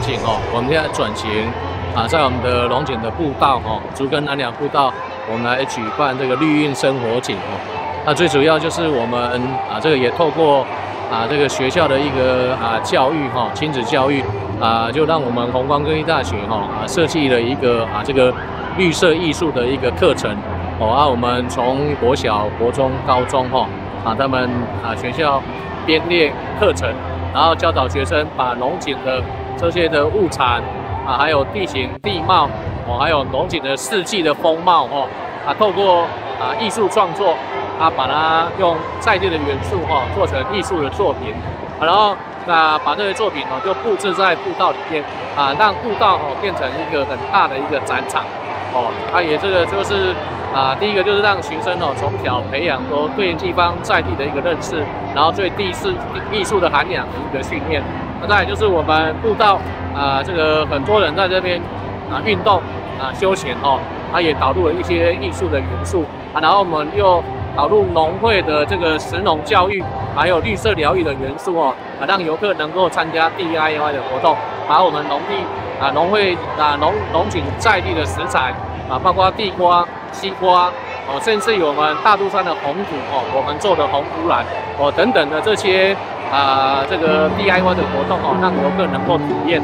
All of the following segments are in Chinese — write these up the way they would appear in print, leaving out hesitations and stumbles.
景我们现在转型在我们的龙井的步道竹根南两步道，我们来举办这个绿荫生活景那最主要就是我们这个也透过这个学校的一个教育亲子教育就让我们弘光科技大学设计了一个这个绿色艺术的一个课程我们从国小、国中、高中他们学校编列课程，然后教导学生把龙井的这些的物产还有地形地貌还有龙井的四季的风貌透过艺术创作把它用在地的元素做成艺术的作品然后把这些作品就布置在步道里面让步道变成一个很大的一个展场也这个就是第一个就是让学生从小培养说对地方在地的一个认识，然后对地势艺术的涵养的一个训练。再来就是我们步道这个很多人在这边运动休闲也导入了一些艺术的元素然后我们又导入农会的这个食农教育，还有绿色疗愈的元素让游客能够参加 DIY 的活动，把我们农地农会龙井在地的食材包括地瓜、西瓜甚至有我们大肚山的红土我们做的红土兰等等的这些这个 DIY 的活动让游客能够体验。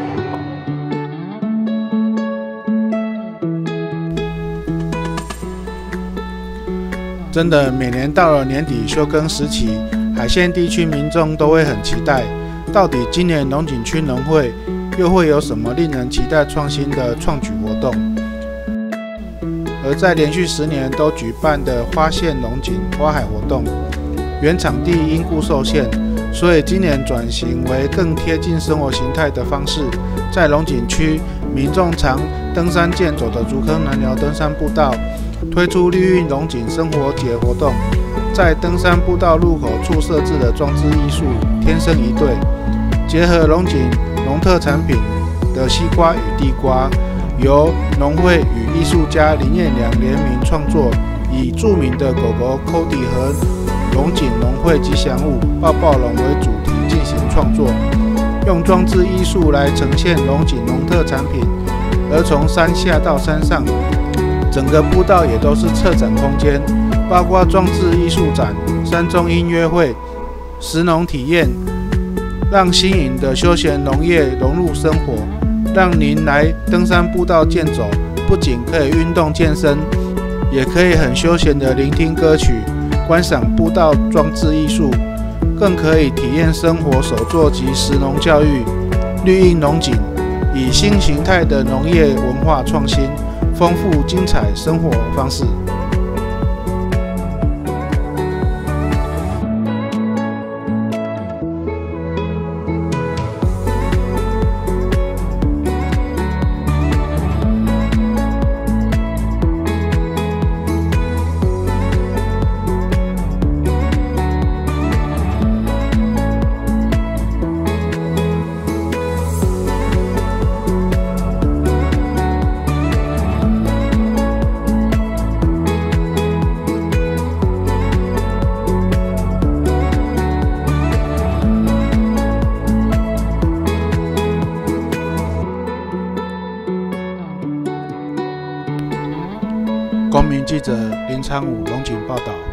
真的，每年到了年底休耕时期，海线地区民众都会很期待，到底今年龙井区农会又会有什么令人期待创新的创举活动？而在连续10年都举办的花县龙井花海活动，原场地因故受限，所以今年转型为更贴近生活形态的方式，在龙井区民众常登山健走的竹坑南寮登山步道推出绿荫龙井生活节活动，在登山步道入口处设置的装置艺术天生一对，结合龙井农特产品的西瓜与地瓜，由农会与艺术家林彦良联名创作，以著名的狗狗 Cody 和龙井农会吉祥物抱抱龙为主题进行创作，用装置艺术来呈现龙井农特产品，而从山下到山上整个步道也都是策展空间，包括装置艺术展、山中音乐会、食农体验，让新颖的休闲农业融入生活，让您来登山步道健走，不仅可以运动健身，也可以很休闲的聆听歌曲、观赏步道装置艺术，更可以体验生活手作及食农教育。绿荫龙井以新形态的农业文化创新，丰富精彩生活方式。公民记者林昌武龙井报道。